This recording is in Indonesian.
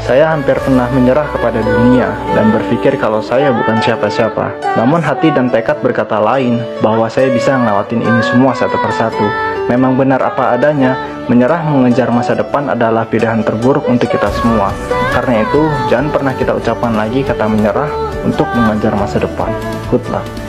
Saya hampir pernah menyerah kepada dunia dan berpikir kalau saya bukan siapa-siapa. Namun hati dan tekad berkata lain, bahwa saya bisa ngelewatin ini semua satu persatu. Memang benar apa adanya, menyerah mengejar masa depan adalah pilihan terburuk untuk kita semua. Karena itu, jangan pernah kita ucapkan lagi kata menyerah untuk mengejar masa depan. Good luck.